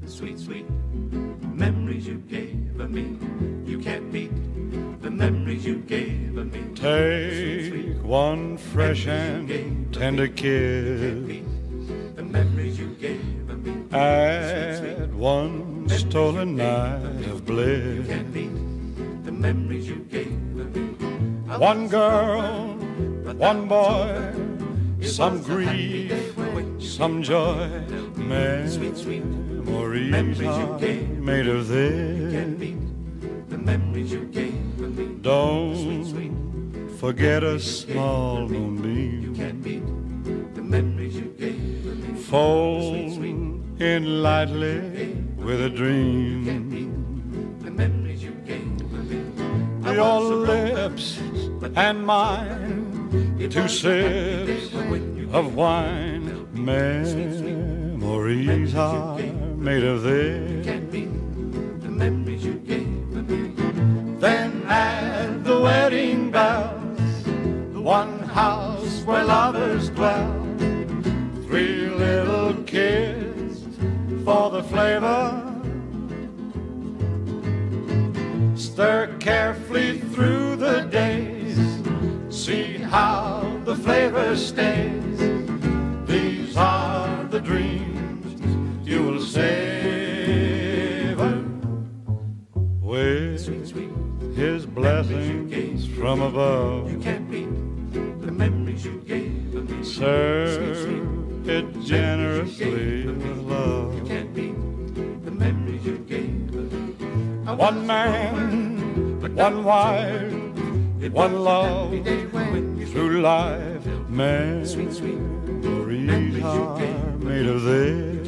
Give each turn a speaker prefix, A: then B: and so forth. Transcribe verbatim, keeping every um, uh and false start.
A: sweet, sweet memories you gave me. You can't beat the memories you gave me.
B: Take sweet, sweet one fresh and tender kiss.
A: The memories you gave me.
B: Add one stolen night of bliss.
A: You can't beat the memories you gave me.
B: One girl, one boy, some grief, some joy, memories are made of this. Don't forget a small moonbeam, fold in lightly with a dream. Your lips and mine, two sips of wine, memories are made of this. Then add the wedding bells, the one house where lovers dwell, three little kids for the flavor. Stir carefully through the days, see how the flavor stays. These are the dreams you will savor with his blessings from above. Serve it generously with love. One man, one wife, one love, through life, memories are made of this.